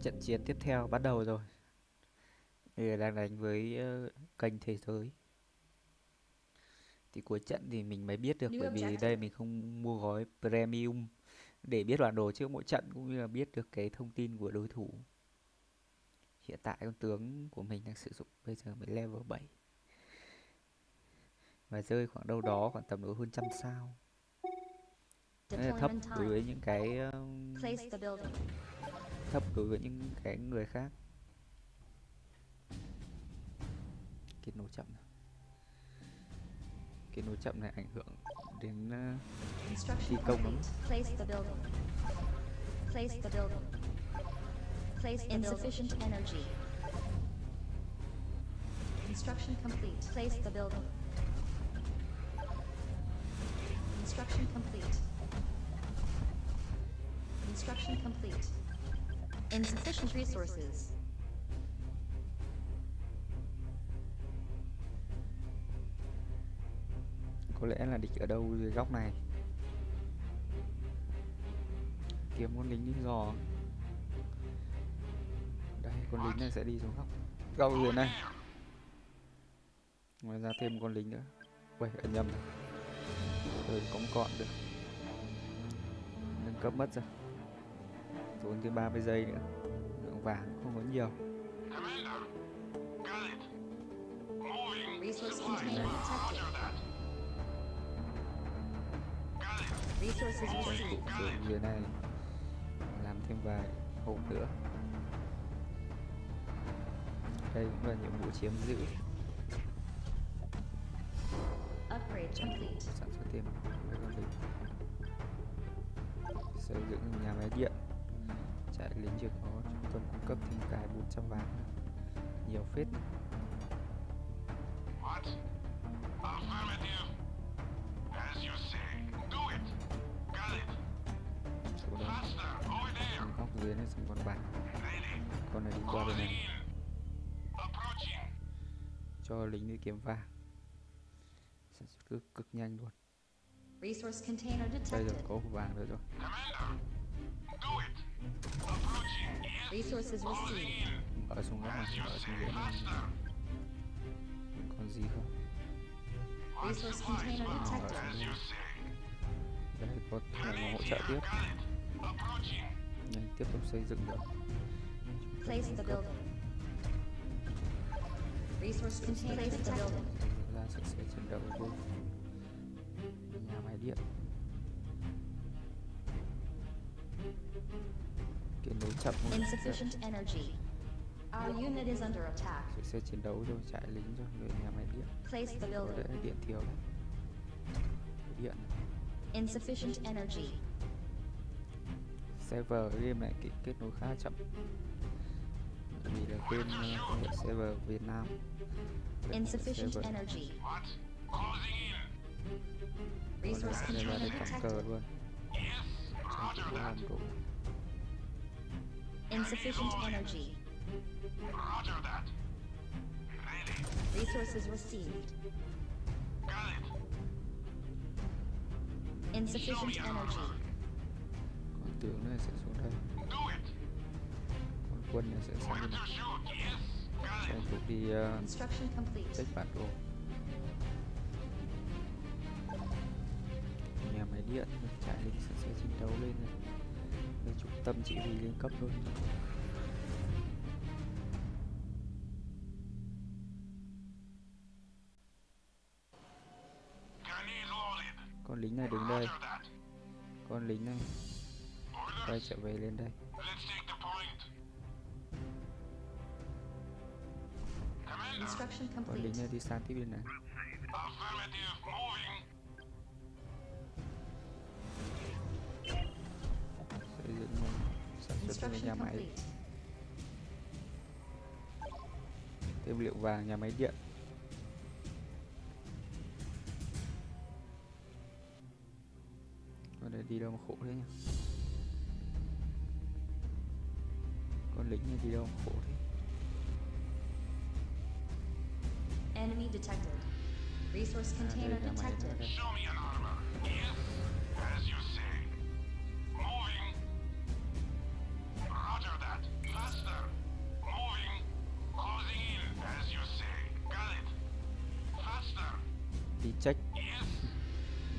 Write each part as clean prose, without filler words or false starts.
Trận chiến tiếp theo bắt đầu rồi. Bây giờ đang đánh với kênh thế giới. Thì cuối trận thì mình mới biết được, New bởi vì đây objective. mình không mua gói premium để biết bản đồ trước mỗi trận, cũng như là biết được cái thông tin của đối thủ. Hiện tại con tướng của mình đang sử dụng bây giờ mới level 7 và rơi khoảng đâu đó khoảng tầm độ hơn trăm sao. Nó là thấp Deployment đối time. với những cái Place the building. thấp đối với những cái người khác. Kết nối chậm này. Kết nối chậm này ảnh hưởng đến thi Construction công lắm. complete. Place the building. Place the building. Place the insufficient energy. Construction complete. Place the building. Construction complete. Construction complete. Insufficient resources. Có lẽ là địch ở đâu dưới góc này. Kiếm con lính đi dò. Đây, con lính này sẽ đi xuống góc dưới này. Ngoài ra thêm một con lính nữa. Ui, ẩn nhầm rồi. Rồi cũng còn được. Nâng cấp mất rồi. Tốn thêm 30 giây nữa. Lượng vàng không có nhiều. Resource container detected. Resources received. Xuống dưới này làm thêm vài hộp nữa. Đây cũng là nhiệm vụ chiếm giữ. Upgrade complete. Sản xuất thêm mấy con lính. Xây dựng nhà máy điện. Trại lính chưa có, trung tâm cung cấp thêm cái 400 vàng nữa. Nhiều phết. What? Affirmative. As you say, do it. Got it. Chỗ đó. Faster, over there. Góc dưới này xong con bạc. Ready. Con này đi qua bên Closing này. in. Approaching. Cho lính đi kiếm vàng. Sản xuất cực nhanh luôn. Resource container Bây giờ detected. có hộp vàng nữa rồi. Commander, do it. Approaching. Yes. Resources Closing received. in. Mở xuống góc As này, you mở xuống say, dưới này. faster. Còn gì không? Want Resource supplies? container detected. As you say. Đây có thằng hỗ trợ tiếp. Got it. Approaching. Nhanh tiếp tục xây dựng được. Place the building. Resource container detected. Ra sạch sẽ chiến đấu với nhà máy điện. Kết nối chậm một Insufficient energy. Our unit is under attack. sạch sẽ chiến đấu rồi, trại lính rồi, người nhà máy điện. Place the Có lẽ building. điện thiếu đấy. Điện. Insufficient energy. Server game này kết nối khá chậm. Bởi vì là bên công nghệ server Việt Nam. Insufficient Server energy. What? Closing in. Resource server container để cắm cờ detected. luôn. Yes. Tranh Roger thủ that. làm đủ. Insufficient energy. Roger that. Ready. Resources received. Got it. Insufficient energy. Con tướng này sẽ xuống đây. Do it. Con quân này sẽ sang Where bên to này. shoot? Yes. Got Tranh it. thủ đi Construction complete. check bản đồ. Nhà máy điện, trại lính sẽ chiến đấu lên này. Đây, trung tâm chỉ huy lên cấp luôn. Grenade loaded. Con lính này đứng đây, Roger that. con lính này quay Orders. trở về lên đây. Let's take the point. Commander. Construction Con lính complete. này đi sang tiếp bên này. Affirmative. Moving. Xây dựng sản xuất thêm nhà Construction máy, complete. thêm liệu vàng, nhà máy điện. Con này đi đâu mà khổ thế nhỉ? Con lính này đi đâu mà khổ thế? Enemy detected. Resource đây container nhà máy nữa detected. đây. Show me an armor. Yes. As you say. Moving. Roger that. Faster.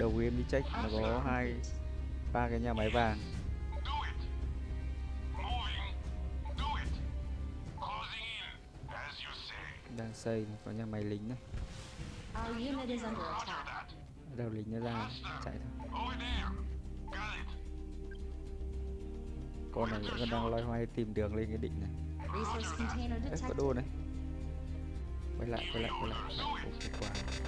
đầu game đi check là có ba cái nhà máy vàng Do it. Moving. Do it. Closing in. As you say. đang xây này, có nhà máy lính này. Our unit is under Roger attack. that. Đầu lính nó ra chạy thôi. Over there. Got it. Con này vẫn còn đang loay hoay tìm đường lên cái đỉnh này. Resource container Đấy, có detected. đô này. Quay lại. Ok, quả.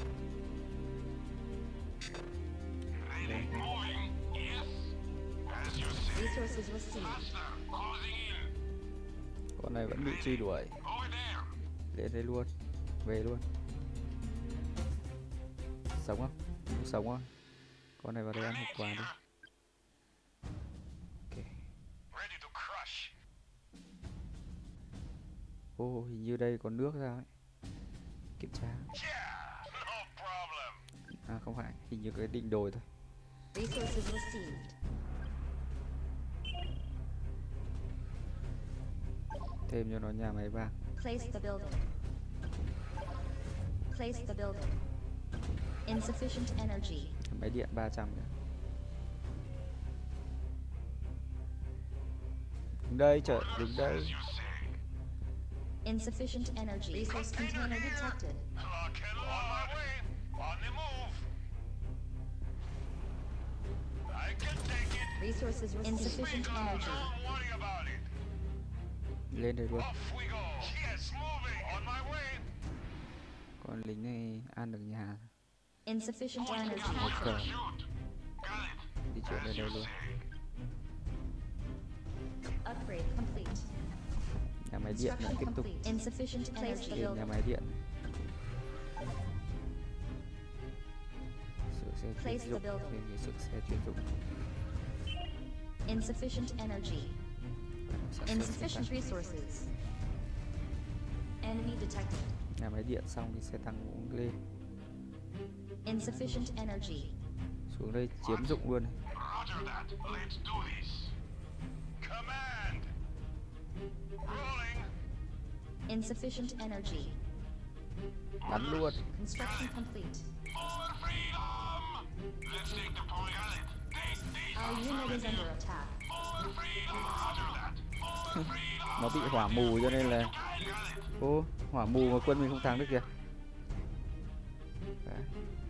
Ready. Moving. Yes. As you say. Resources received. Faster. Closing in. Con này vẫn bị truy đuổi. Over there. Lên đây luôn. Về luôn. Sống không? Không sống không? Con này vào đây ăn hộp quà đi. Ok. Ready to crush. Ô, hình như đây có nước ra ấy. Kiểm tra. Yeah. No problem. À không phải, hình như cái đỉnh đồi thôi. Resources received. Thêm cho nó nhà máy vàng. Place the building. Place the building. Insufficient energy. Máy điện 300 nữa. Đứng đây, đứng đây. As you say. Insufficient energy. Resource container detected. Lock and load. On my way. On the move. I can take it. Resources received. Insufficient energy. Don't worry about it. Lên đây luôn. Off we go. Yes, moving. On my way. Con lính này ăn được nhà. Insufficient energy. Cờ. Shoot. Got it. Di chuyển lên đây luôn. Upgrade complete. Nhà máy điện lại Construction tiếp tục. complete. Insufficient energy. Lên nhà máy điện. Sửa xe chuyên Place the dụng. building. Lên cái sửa xe chuyên dụng. Insufficient energy. Sản xuất xe Insufficient tăng. resources. Enemy detected. Nhà máy điện xong thì xe tăng cũng lên. Insufficient energy. Xuống đây chiếm dụng luôn. Roger that. Let's do this. Command. Rolling. Insufficient energy. Bắn luôn. Construction complete. For freedom. Let's take the point. Got it. Take this. Our unit is under attack. For freedom. Roger that. For freedom. Nó bị hỏa mù cho nên là Got it. ô hỏa mù mà quân mình không thắng được kìa. Đấy.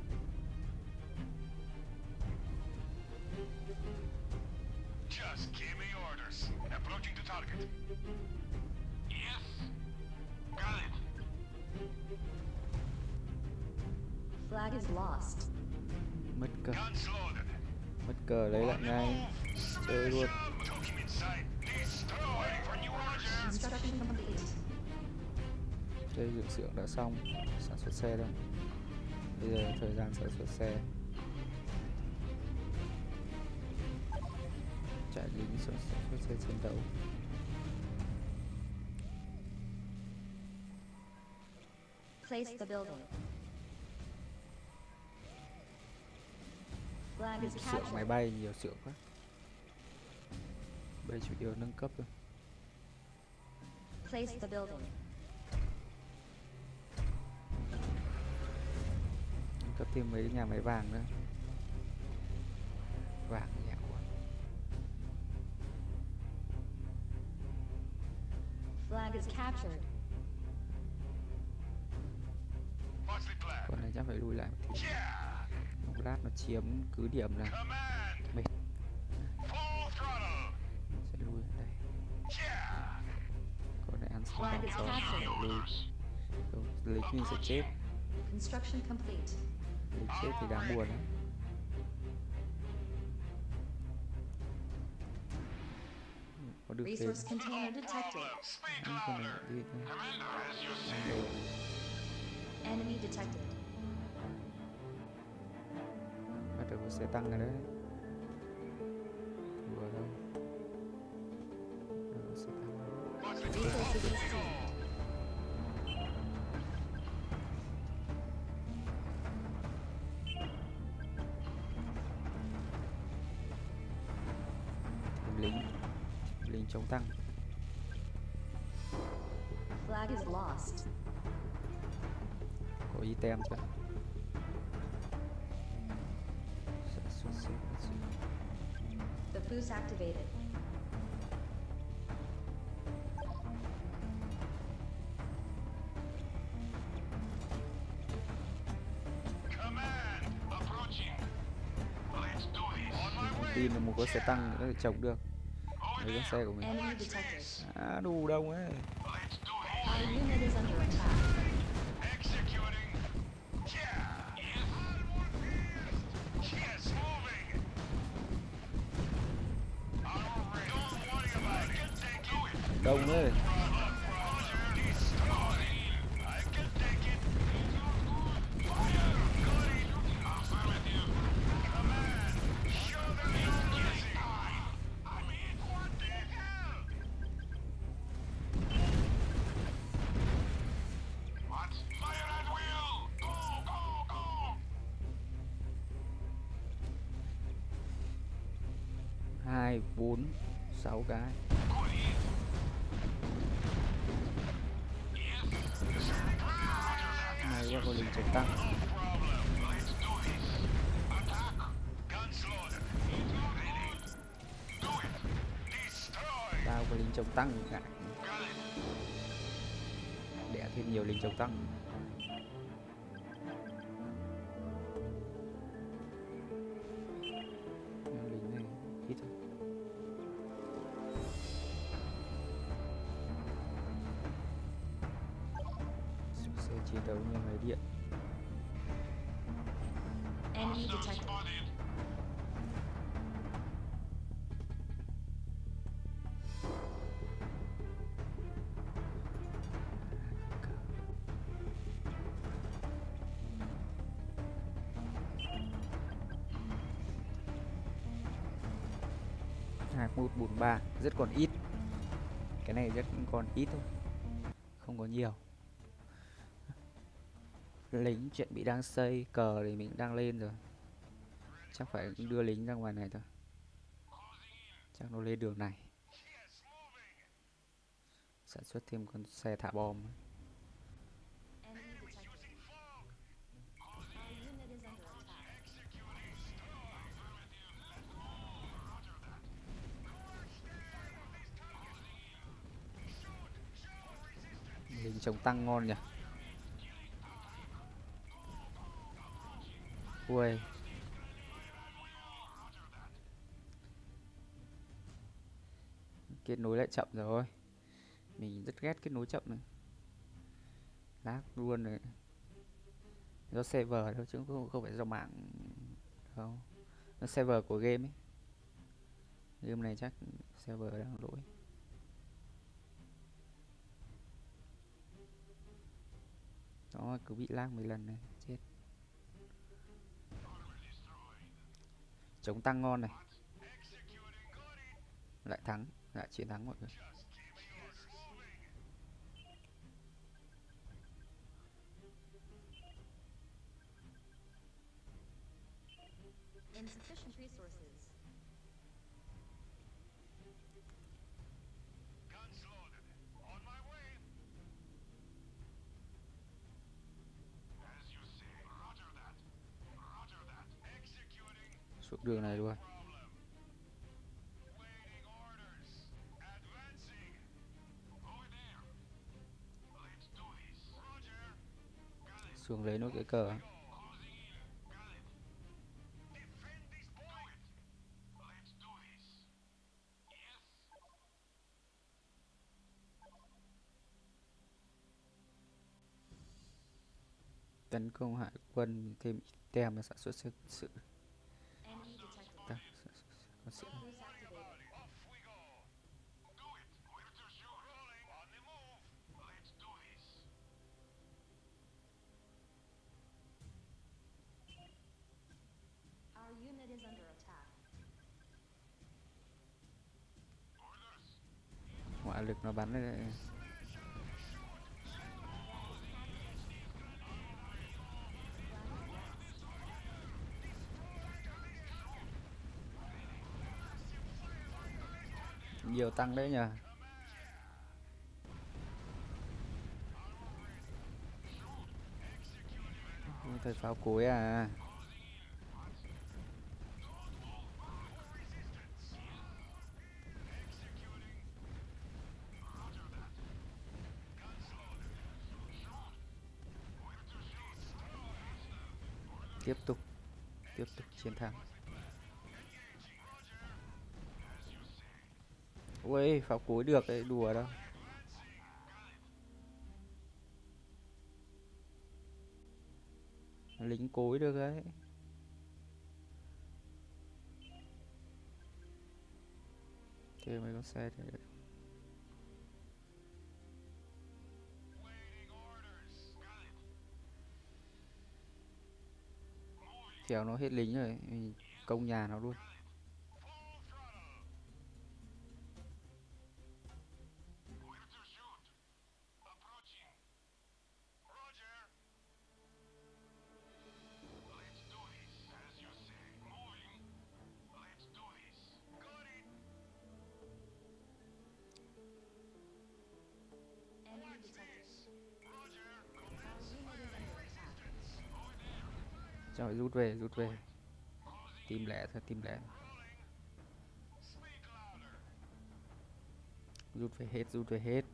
Just give me orders. Approaching the target. Yes. Got it. Flag is lost. Mất cờ. Guns loaded. Mất cờ lấy lại ngay. Chơi luôn. Took him inside. Destroy for new orders. Construction complete. Xây dựng xưởng đã xong. Sản xuất xe đâu. Bây giờ thời gian sản xuất xe. Chạy lính sản xuất xe chiến đấu. Place the building. Flag is Xưởng máy captured. bay nhiều xưởng quá. Bây chủ yếu nâng cấp thôi. Place the building. Nâng cấp thêm mấy nhà máy vàng nữa. Vàng nhà quá. Flag is captured. What's the plan? Con này chắc phải lùi lại một tí. Yeah. Một lát nó chiếm cứ điểm là Command. mệt. Full throttle. Sẽ lùi ở đây. Yeah. Con này ăn xong Flag bom is xong captured. lại lùi. Không, lính mình sẽ chết. Construction complete. Lính chết thì đáng buồn lắm. Có được thêm. Resource container detected. Speak Con này louder. đi thôi. Commander, as you say. Ăn đồ. Enemy detected. Bắt đầu có xe tăng rồi đấy. Vừa đâu. Có xe tăng rồi. What's the Resources received. Thêm lính. Lính chống tăng. Flag is lost. Có item chưa? Boost activated. Command approaching. Let's do this. On my Thông way. tin là một con xe tăng nữa để chống được Over mấy con there. xe của mình. Enemy detected. Đủ đông ấy. Let's do this. Our unit is under attack. Executing. Yeah. Yes. Yes, moving. Don't worry about it. I can take it. Đông ấy. Roger. Destroy. I can take it. Got it. Affirmative. Command. Show them your mercy. I mean, what the hell? What? Fire at will. Go, go, go. 2, 4, 6 cái. Good hit. Yes. Roger that. May quá có lính chống tăng. No problem. Let's do this. Attack. Guns loaded. Ready. Do it. Destroy. Tao có lính chống tăng cả. Got it. Đẻ thêm nhiều lính chống tăng. Nhưng lính này ít thôi. Xe chiến đấu như máy điện. Enemy Hostiles detected. spotted. Hai 143 rất còn ít. Cái này rất còn ít thôi, không có nhiều. Lính chuẩn bị đang xây cờ thì mình đang lên rồi, chắc phải đưa lính ra ngoài này thôi, chắc nó lên đường này sản xuất thêm con xe thả bom. Enemy detected. Our unit is under attack. Lính chống tăng ngon nhỉ. Ui, kết nối lại chậm rồi, mình rất ghét kết nối chậm này, lag luôn này. Do server thôi chứ không phải do mạng đâu, nó server của game ấy, game này chắc server đang lỗi. Đó, cứ bị lag mấy lần này chết. Chống tăng ngon này, lại thắng, lại chiến thắng mọi người. Insufficient resources. Guns loaded. On my way. As you say. Roger that. Roger that. Executing. Xuống đường này luôn. Problem. Waiting orders. Advancing. Over there. Let's do this. Roger. Got it. Xuống lấy nốt cái cờ. Closing in. Got it. Defend this point. Let's do this. Yes. Tấn công hải quân thêm ít tem và sản xuất xe quân sự. Enemy detected. Ta, quân sự. Boost activated. Off we go. Do it. Where to shoot? Rolling. On the move. Let's do this. Our unit is under attack. Orders. Hỏa lực nó bắn lên. Nhiều tăng đấy nhờ. Thời pháo cối à. Tiếp tục chiến thắng. Ui, pháo cối được đấy, đùa đâu. Lính cối được đấy. Thế mấy con xe thì kéo nó hết lính rồi, mình công nhà nó luôn. Enemy detected. Our unit is under attack. Rồi rút về. Tìm lẻ thôi, tìm lẻ. Rút về hết.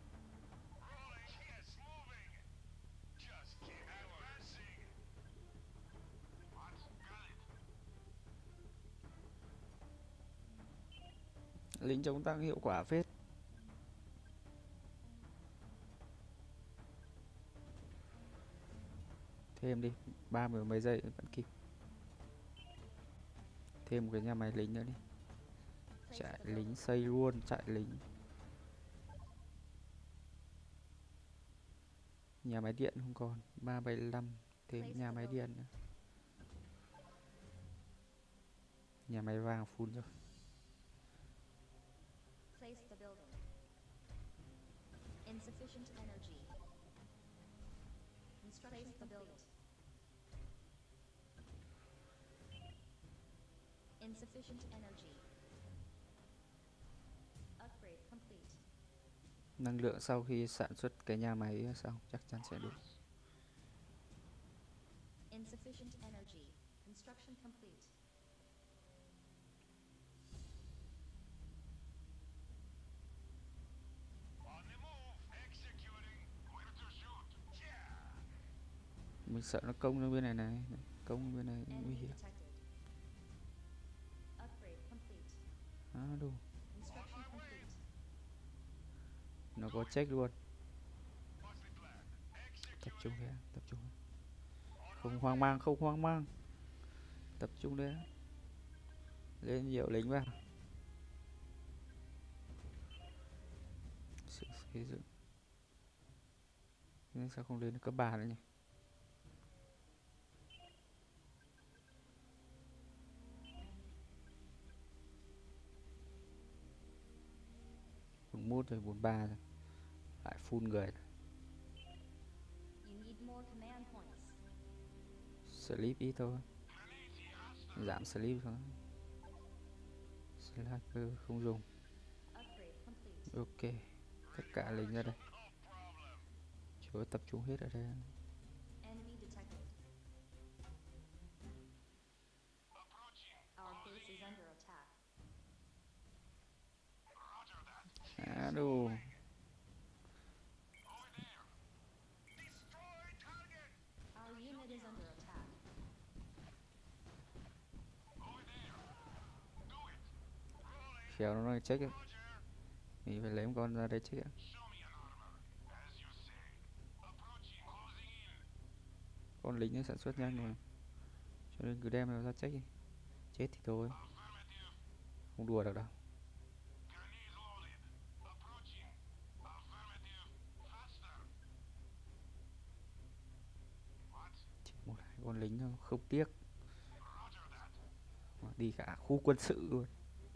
Lính chống tăng hiệu quả phết. Thêm đi, 30 mấy giây vẫn kịp. Thêm một cái nhà máy lính nữa đi. Place Chạy the lính building. xây luôn, chạy lính. Nhà máy điện không còn, 375. Thêm nhà máy điện nữa. Nhà máy vàng full rồi. Place the building. Insufficient energy. Place the building. Insufficient energy. Upgrade complete. Năng lượng sau khi sản xuất cái nhà máy xong chắc chắn sẽ đủ. Insufficient energy. Construction complete. On the move, executing. Where to shoot? Yeah. Mình sợ nó công lên bên này này. Công bên này nguy Enemy hiểm. detected. Upgrade complete. Đủ. Construction complete. Nó có check luôn. What's the plan? Tập Execute. trung đấy, tập trung. Không hoang mang, không hoang mang. Tập trung đấy. Lên nhiều lính vào. Sự xây dựng. Nên sao không lên được cấp 3 nữa nhỉ? Bốn mốt rồi, 43 rồi. Lại full người. You need more command points. Sleep ít thôi. Giảm sleep thôi. Sniper không dùng. Upgrade complete. Ok. Tất cả lính ra đây. Chúa tập trung hết ở đây. Enemy detected. Our base is under attack. Đủ. Destroy target. Our unit is under attack. Over there. Do it. Rolling. Khéo nó nói check ấy. Roger. Mình phải lấy một con ra đây check ấy. Show me an armor. As you say. Approaching. Closing in. Con lính nó sản xuất nhanh mà. Cho nên cứ đem nó ra check đi. Chết thì thôi. Affirmative. Không đùa được đâu. Grenade loaded. Approaching. Affirmative. Faster. What? Chỉ một hai con lính thôi, không tiếc. Roger that. Đi cả khu quân sự luôn.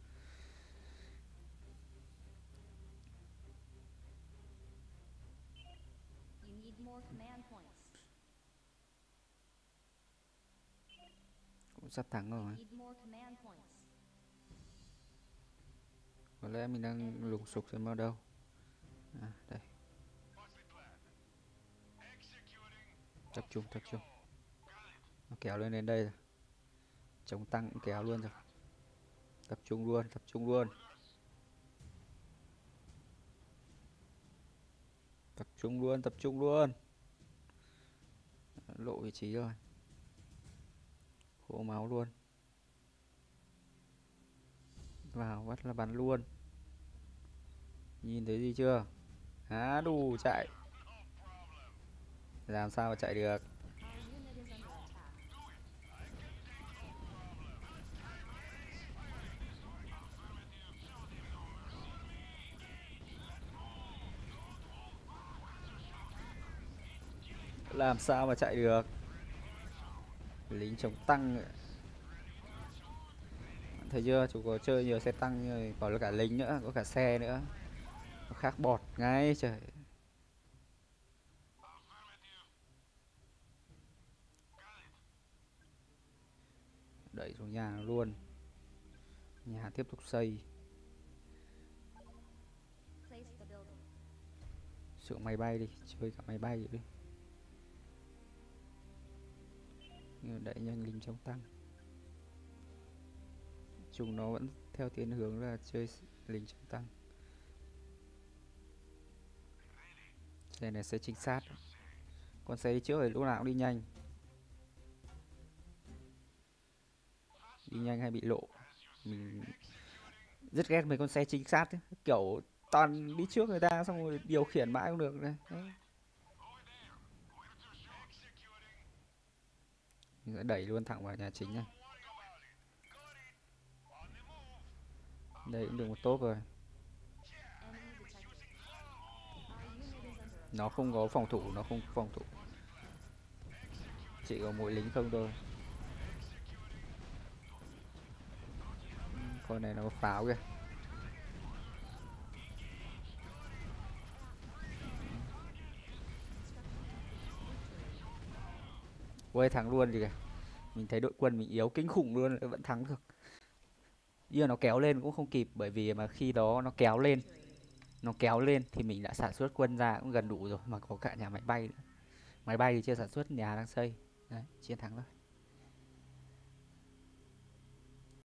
You need more command points. Cũng sắp thắng rồi. Need more command points. Có lẽ mình đang lùng sục xem ở đâu. À, đây. What's the plan? Executing. Tập trung, tập trung. Got it. Nó kéo lên đến đây rồi. Chống tăng cũng kéo luôn rồi. Tập trung luôn, tập trung luôn. Tập trung luôn, tập trung luôn. Lộ vị trí rồi. Khô máu luôn. Vào bắt là bắn luôn. Nhìn thấy gì chưa? Há đù chạy. Làm sao mà chạy được. Our unit is under attack. Làm sao mà chạy được. Lính chống tăng ấy. Thấy chưa, chú có chơi nhiều xe tăng rồi, còn cả lính nữa, có cả xe nữa. Nó khác bọt ngay trời. Đẩy xuống nhà nó luôn. Nhà tiếp tục xây. Place the building. Sửa máy bay đi, chơi cả máy bay đi. Nhưng mà đẩy nhanh lính chống tăng. Chúng nó vẫn theo thiên hướng là chơi lính chống tăng. Xe này sẽ chính xác. Con xe đi trước thì lúc nào cũng đi nhanh. Đi nhanh hay bị lộ. Mình rất ghét mấy con xe chính xác ấy. Kiểu toàn đi trước người ta xong rồi điều khiển mãi không được này. Đấy. Mình sẽ đẩy luôn thẳng vào nhà chính này. Đây cũng được một tốp rồi. Enemy detected. Our unit is under attack. Nó không có phòng thủ, nó không có phòng thủ. Chỉ có mỗi lính không thôi. Con này nó có pháo kìa. Ui thắng luôn kìa. Mình thấy đội quân mình yếu kinh khủng luôn, vẫn thắng được. Giờ nó kéo lên cũng không kịp, bởi vì mà khi đó nó kéo lên, thì mình đã sản xuất quân ra cũng gần đủ rồi, mà có cả nhà máy bay nữa. Máy bay thì chưa sản xuất, nhà đang xây. Đấy, chiến thắng rồi.